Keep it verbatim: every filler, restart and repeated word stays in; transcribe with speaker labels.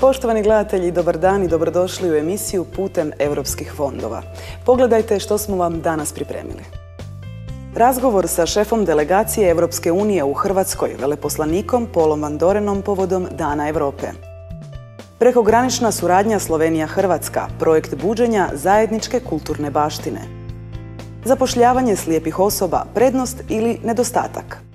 Speaker 1: Poštovani gledatelji, dobar dan i dobrodošli u emisiju Putem europskih fondova. Pogledajte što smo vam danas pripremili. Razgovor sa šefom delegacije Europske unije u Hrvatskoj, veleposlanikom Polom Van Dorenom povodom Dana Europe. Prekogranična suradnja Slovenija-Hrvatska, projekt buđenja zajedničke kulturne baštine. Zapošljavanje slijepih osoba, prednost ili nedostatak.